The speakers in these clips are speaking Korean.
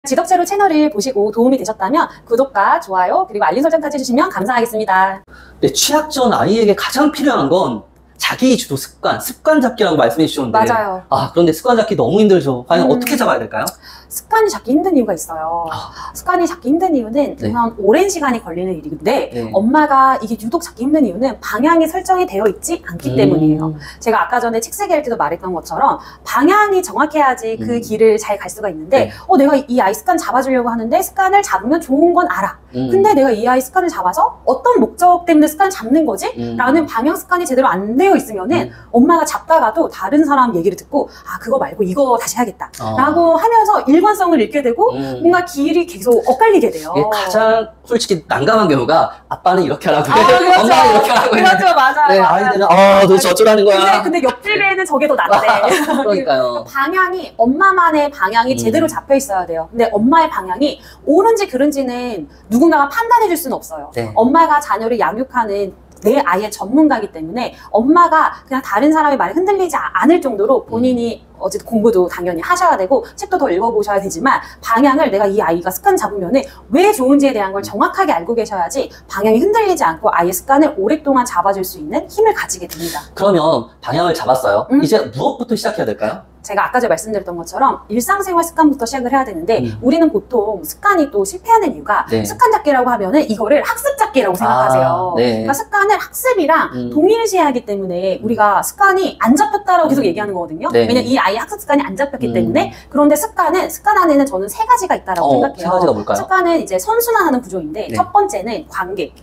지덕재로 채널을 보시고 도움이 되셨다면 구독과 좋아요 그리고 알림 설정까지 해주시면 감사하겠습니다. 네, 취약 전 아이에게 가장 필요한 건 자기 주도 습관 잡기라고 말씀해 주셨는데 맞아요. 그런데 습관 잡기 너무 힘들죠. 과연 어떻게 잡아야 될까요? 습관이 잡기 힘든 이유가 있어요. 습관이 잡기 힘든 이유는 우선 오랜 시간이 걸리는 일인데 엄마가 이게 유독 잡기 힘든 이유는 방향이 설정이 되어 있지 않기 때문이에요. 제가 아까 전에 책 쓰기 할 때도 말했던 것처럼 방향이 정확해야지 그 길을 잘 갈 수가 있는데 내가 이 아이 습관 잡아주려고 하는데 습관을 잡으면 좋은 건 알아. 근데 내가 이 아이 습관을 잡아서 어떤 목적 때문에 습관을 잡는 거지? 라는 방향 습관이 제대로 안 되어 있으면은 엄마가 잡다가도 다른 사람 얘기를 듣고 그거 말고 이거 다시 해야겠다 라고 하면서 일관성을 잃게 되고 뭔가 길이 계속 엇갈리게 돼요. 가장 솔직히 난감한 경우가 아빠는 이렇게 하라고 해. 그렇죠. 엄마는 이렇게 하라고 해. 그렇죠. 맞아요. 네, 맞아요. 아이들은 도대체 어쩌라는 거야. 근데 옆집에는 저게 더 낫대. 그러니까요. 방향이 엄마만의 방향이 제대로 잡혀 있어야 돼요. 근데 엄마의 방향이 옳은지 그른지는 누군가가 판단해 줄 수는 없어요. 엄마가 자녀를 양육하는 내 아이의 전문가이기 때문에 엄마가 그냥 다른 사람의 말에 흔들리지 않을 정도로 본인이 어쨌든 공부도 당연히 하셔야 되고 책도 더 읽어보셔야 되지만 방향을 내가 이 아이가 습관 잡으면은 왜 좋은지에 대한 걸 정확하게 알고 계셔야지 방향이 흔들리지 않고 아이의 습관을 오랫동안 잡아줄 수 있는 힘을 가지게 됩니다. 그러면 방향을 잡았어요. 이제 무엇부터 시작해야 될까요? 제가 아까 전에 말씀드렸던 것처럼 일상생활 습관부터 시작을 해야 되는데 우리는 보통 습관이 또 실패하는 이유가 습관 잡기라고 하면은 이거를 학습 잡기라고 생각하세요. 그러니까 습관을 학습이랑 동일시하기 때문에 우리가 습관이 안 잡혔다라고 계속 얘기하는 거거든요. 왜냐면 이 아이의 학습 습관이 안 잡혔기 때문에. 그런데 습관 안에는 저는 세 가지가 있다라고 생각해요. 세 가지가 뭘까요? 습관은 이제 선순환하는 구조인데 첫 번째는 관계.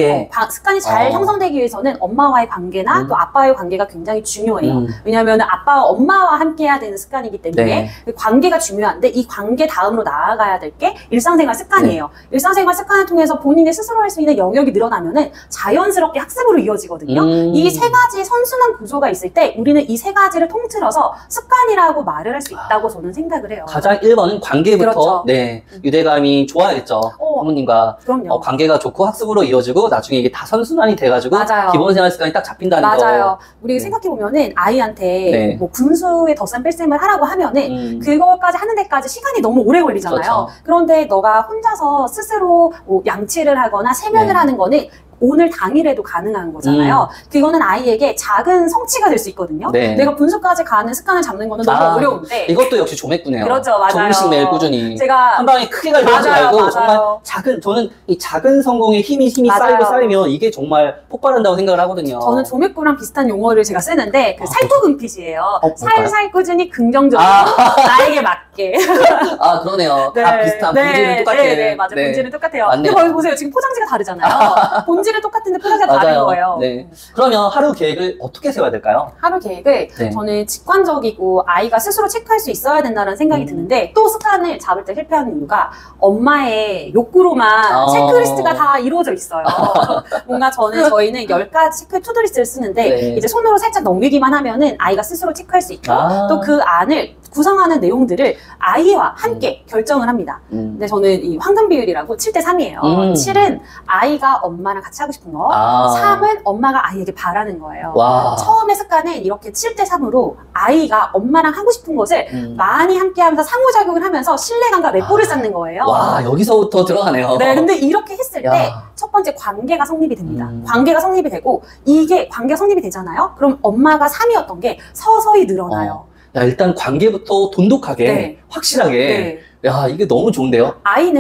습관이 잘 형성되기 위해서는 엄마와의 관계나 또 아빠와의 관계가 굉장히 중요해요. 왜냐하면 아빠와 엄마와 함께 해야 되는 습관이기 때문에 관계가 중요한데 이 관계 다음으로 나아가야 될 게 일상생활 습관이에요. 일상생활 습관을 통해서 본인이 스스로 할 수 있는 영역이 늘어나면은 자연스럽게 학습으로 이어지거든요. 이 세 가지 선순환 구조가 있을 때 우리는 이 세 가지를 통틀어서 습관이라고 말을 할 수 있다고 저는 생각을 해요. 가장 1번은 관계부터 그렇죠. 유대감이 좋아야겠죠. 부모님과 관계가 좋고 학습으로 이어지고 나중에 이게 다 선순환이 돼가지고 기본 생활 습관이 딱 잡힌다는 거. 우리 생각해보면은 아이한테 뭐 분수에 덧셈 뺄셈을 하라고 하면은 그거까지 하는 데까지 시간이 너무 오래 걸리잖아요. 그런데 너가 혼자서 스스로 뭐 양치를 하거나 세면을 하는 거는 오늘 당일에도 가능한 거잖아요. 그거는 아이에게 작은 성취가 될 수 있거든요. 내가 분수까지 가는 습관을 잡는 거는 너무 어려운데 이것도 역시 조맥구네요. 그렇죠. 맞아요. 조금씩 매일 꾸준히 제가 한 방에 크게 가려고 하지 말고 정말 저는 이 작은 성공에 힘이 쌓이면 이게 정말 폭발한다고 생각을 하거든요. 저는 조맥구랑 비슷한 용어를 제가 쓰는데 그 살구금핏이에요. 살살 꾸준히 긍정적으로 나에게 맞게. 그러네요. 다 비슷한 본질은 똑같아요. 맞아요. 본질은 똑같아요. 근데 거기 보세요. 지금 포장지가 다르잖아요. 본질은 똑같은데 포장지가 다른 거예요. 그러면 하루 계획을 어떻게 세워야 될까요? 하루 계획을 저는 직관적이고 아이가 스스로 체크할 수 있어야 된다는 생각이 드는데 또 습관을 잡을 때 실패하는 이유가 엄마의 욕구로만 체크리스트가 다 이루어져 있어요. 뭔가 저희는 10가지 체크 투두리스트를 쓰는데 이제 손으로 살짝 넘기기만 하면은 아이가 스스로 체크할 수 있고 또 그 안을 구성하는 내용들을 아이와 함께 결정을 합니다. 근데 저는 이 황금 비율이라고 7대3이에요. 7은 아이가 엄마랑 같이 하고 싶은 거, 3은 엄마가 아이에게 바라는 거예요. 처음에 습관은 이렇게 7대3으로 아이가 엄마랑 하고 싶은 것을 많이 함께 하면서 상호작용을 하면서 신뢰감과 래포를 쌓는 거예요. 여기서부터 들어가네요. 근데 이렇게 했을 때 첫 번째 관계가 성립이 됩니다. 관계가 성립이 되고 이게 관계가 성립이 되잖아요. 그럼 엄마가 3이었던 게 서서히 늘어나요. 일단 관계부터 돈독하게 확실하게 이게 너무 좋은데요?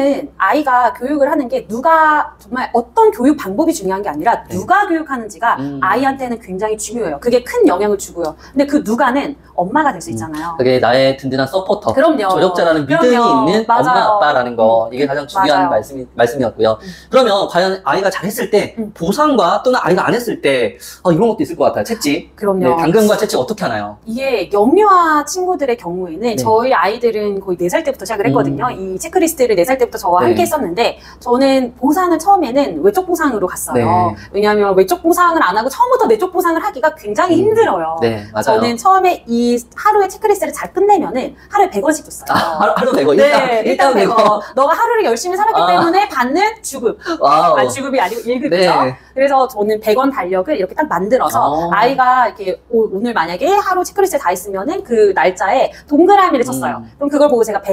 아이가 교육을 하는 게 누가 정말 어떤 교육 방법이 중요한 게 아니라 누가 교육하는지가 아이한테는 굉장히 중요해요. 그게 큰 영향을 주고요. 근데 그 누가는 엄마가 될 수 있잖아요. 그게 나의 든든한 서포터. 그럼요. 조력자라는 믿음이 있는 엄마, 아빠라는 거. 이게 가장 중요한 말씀이었고요. 그러면 과연 아이가 잘했을 때 보상과 또는 아이가 안 했을 때 이런 것도 있을 것 같아요. 채찍. 그럼요. 당근과 채찍 어떻게 하나요? 이게 영유아 친구들의 경우에는 저희 아이들은 거의 4살 때부터 시작을 했거든요. 이 체크리스트를 4살 때부터 저와 함께 했었는데 저는 보상을 처음에는 외적 보상으로 갔어요. 왜냐하면 외적 보상을 안 하고 처음부터 내적 보상을 하기가 굉장히 힘들어요. 맞아요. 저는 처음에 이 하루의 체크리스트를 잘 끝내면은 하루에 100원씩 줬어요. 하루 100원? 일단 100원. 너가 하루를 열심히 살았기 때문에 받는 주급. 주급이 아니고 1급이죠. 그래서 저는 100원 달력을 이렇게 딱 만들어서 아이가 이렇게 오늘 만약에 하루 체크리스트 다 했으면은 그 날짜에 동그라미를 쳤어요. 그럼 그걸 보고 제가 100원을 줬단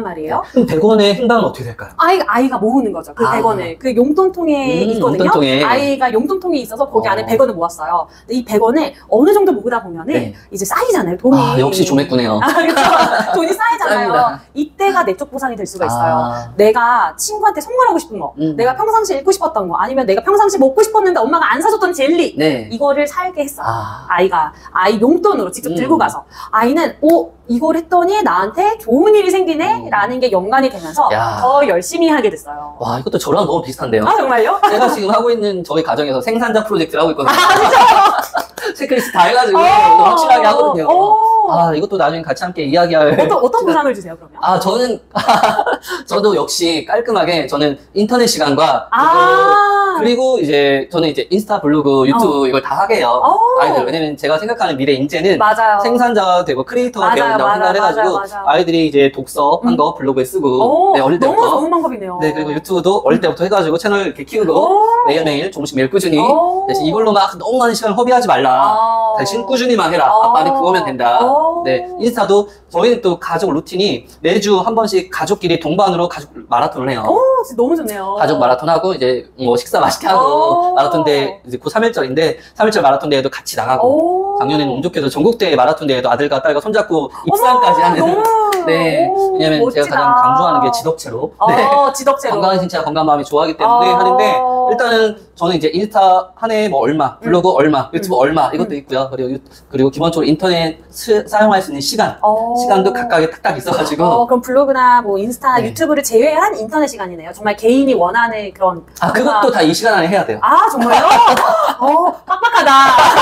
된단 말이에요. 그럼 100원의 행방은 어떻게 될까요? 아이가 모으는 거죠. 그 100원을. 그 용돈통에 있거든요. 용돈통에. 아이가 용돈통이 있어서 거기 안에 100원을 모았어요. 근데 이 100원을 어느 정도 모으다 보면은 네. 이제 쌓이잖아요, 돈이. 역시 조맥구네요. 그렇죠. 돈이 쌓이잖아요. 쌓입니다. 이때가 내적 보상이 될 수가 있어요. 내가 친구한테 선물하고 싶은 거, 내가 평상시에 읽고 싶었던 거, 아니면 내가 평상시에 먹고 싶었는데 엄마가 안 사줬던 젤리, 네. 이거를 살게 했어요. 아이 용돈으로 직접 들고 가서 아이는 이걸 했더니 나한테 좋은 일이 생기네? 라는 게 연관이 되면서 더 열심히 하게 됐어요. 와, 이것도 저랑 너무 비슷한데요. 정말요? 제가 지금 하고 있는 저희 가정에서 생산자 프로젝트를 하고 있거든요. 체크리스트 다 해가지고 확실하게 하거든요. 이것도 나중에 같이 함께 이야기할. 어떤 보상을 주세요, 그러면? 저도 역시 깔끔하게 저는 인터넷 시간과 그리고 이제 저는 이제 인스타, 블로그, 유튜브 이걸 다 하게 해요. 아이들. 왜냐면 제가 생각하는 미래 인재는 생산자가 되고 크리에이터가 되어야 된다고 생각을 해가지고 아이들이 이제 독서 한 거 블로그에 쓰고 어릴 때부터. 너무 좋은 방법이네요. 네, 그리고 유튜브도 어릴 때부터 해가지고 채널 이렇게 키우고 매일매일 조금씩 매일 꾸준히 대신 이걸로 막 너무 많은 시간을 허비하지 말라. 대신 꾸준히만 해라. 아빠는 그거면 된다. 네, 인스타도 저희는 또 가족 루틴이 매주 한 번씩 가족끼리 동반으로 가족 마라톤을 해요. 진짜 너무 좋네요. 가족 마라톤 하고 이제 뭐 식사 맛있게 하고 마라톤 대회 이제 곧 3일절인데 3일절 마라톤 대회도 같이 나가고 작년에는 운 좋게도 전국대회 마라톤 대회도 아들과 딸과 손잡고 입상까지 하는 네, 왜냐면 멋지다. 제가 가장 강조하는 게 지덕체로 지덕체로 건강한 신체와 건강한 마음이 좋아하기 때문에 하는데 일단은 저는 이제 인스타 한 해에 뭐 얼마, 블로그 얼마, 유튜브 얼마 이것도 있고요. 그리고 기본적으로 인터넷 사용할 수 있는 시간도 각각에 딱딱 있어가지고 그럼 블로그나 뭐 인스타, 유튜브를 제외한 인터넷 시간이네요. 정말 개인이 원하는 그런 그것도 다 이 시간 안에 해야 돼요. 정말요? 빡빡하다.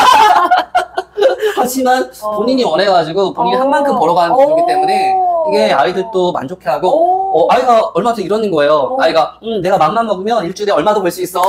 하지만 본인이 원해가지고 본인이 한 만큼 벌어가는 거기 때문에 이게 아이들도 만족해하고 아이가 얼마 전에 이러는 거예요. 아이가 내가 맘만 먹으면 일주일에 얼마도 벌 수 있어.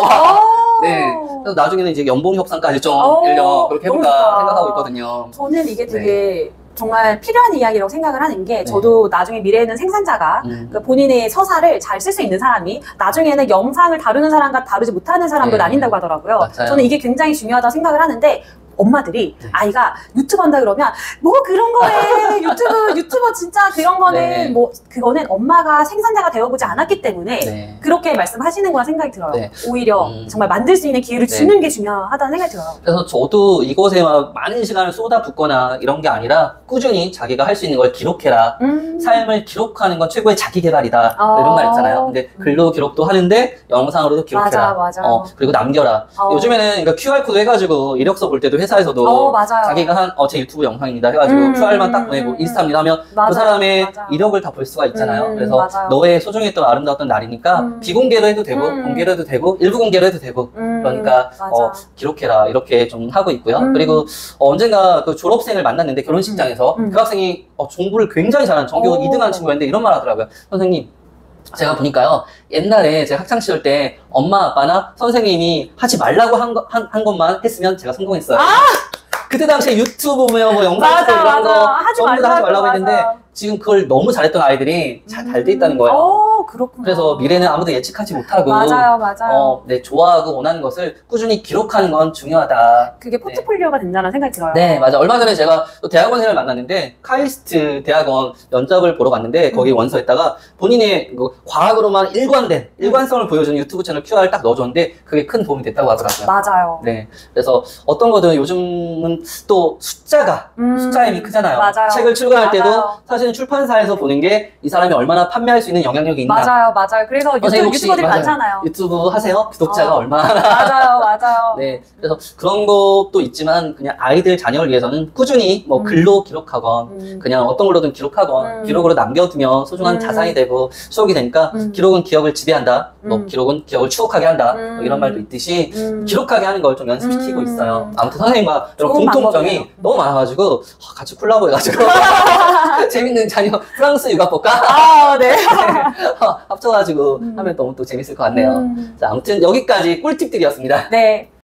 네. 그래서 나중에는 이제 연봉 협상까지 좀 그렇게 해볼까 생각하고 있거든요. 저는 이게 되게 정말 필요한 이야기라고 생각을 하는 게 저도 나중에 미래에는 생산자가 그러니까 본인의 서사를 잘 쓸 수 있는 사람이 나중에는 영상을 다루는 사람과 다루지 못하는 사람도 나뉜다고 하더라고요. 맞아요. 저는 이게 굉장히 중요하다고 생각을 하는데 엄마들이 아이가 유튜브 한다 그러면 뭐 그런 거에 유튜버 진짜 그런 거는 뭐 그거는 엄마가 생산자가 되어보지 않았기 때문에 그렇게 말씀하시는구나 생각이 들어요. 오히려 정말 만들 수 있는 기회를 주는 게 중요하다는 생각이 들어요. 그래서 저도 이것에 많은 시간을 쏟아붓거나 이런 게 아니라 꾸준히 자기가 할 수 있는 걸 기록해라. 삶을 기록하는 건 최고의 자기 개발이다. 이런 말 있잖아요. 근데 글로 기록도 하는데 영상으로도 기록해라. 맞아. 그리고 남겨라. 요즘에는 그러니까 QR코드 해가지고 이력서 볼 때도 회사에서도 자기가 한 제 유튜브 영상입니다 해가지고 QR만 딱 보내고 인스타입니다 하면 그 사람의 이력을 다 볼 수가 있잖아요. 그래서 너의 소중했던 아름다웠던 날이니까 비공개로 해도 되고 공개로 해도 되고 일부 공개로 해도 되고 그러니까 기록해라 이렇게 좀 하고 있고요. 그리고 언젠가 그 졸업생을 만났는데 결혼식장에서 그 학생이 공부를 굉장히 잘하는 전교 2등하는 친구였는데 이런 말 하더라고요. 선생님 제가 보니까요 옛날에 제가 학창시절 때 엄마 아빠나 선생님이 하지 말라고 한 것만 했으면 제가 성공했어요. 그때 당시에 유튜브 뭐 영상 이런 거 전부 다 하지 말라고 했는데 지금 그걸 너무 잘했던 아이들이 잘 돼 있다는 거예요. 그렇구나. 그래서 미래는 아무도 예측하지 못하고 맞아요. 좋아하고 원하는 것을 꾸준히 기록하는 건 중요하다. 그게 포트폴리오가 된다는 생각이 들어요. 네, 맞아. 얼마 전에 제가 또 대학원생을 만났는데 카이스트 대학원 면접을 보러 갔는데 거기 원서에다가 본인의 과학으로만 일관성을 보여주는 유튜브 채널 QR 딱 넣어줬는데 그게 큰 도움이 됐다고 하더라고요. 맞아요. 네, 그래서 어떤 거든 요즘은 또 숫자의 힘이 크잖아요. 맞아요. 책을 출간할 때도 사실은 출판사에서 보는 게 이 사람이 얼마나 판매할 수 있는 영향력이 있나. 맞아요. 그래서 유튜버들이 많잖아요. 유튜브 하세요? 구독자가 얼마나. 맞아요. 네. 그래서 그런 것도 있지만 그냥 아이들 자녀를 위해서는 꾸준히 뭐 글로 기록하건 그냥 어떤 걸로든 기록하건 기록으로 남겨두면 소중한 자산이 되고 추억이 되니까 기록은 기억을 지배한다. 뭐 기록은 기억을 추억하게 한다. 뭐 이런 말도 있듯이 기록하게 하는 걸 좀 연습시키고 있어요. 아무튼 선생님과 이런 공통점이 너무 많아가지고 같이 콜라보해가지고 재밌는 자녀 프랑스 육아 볼까? 네. 합쳐가지고 하면 너무 또 재밌을 것 같네요. 자, 아무튼 여기까지 꿀팁들이었습니다. 네.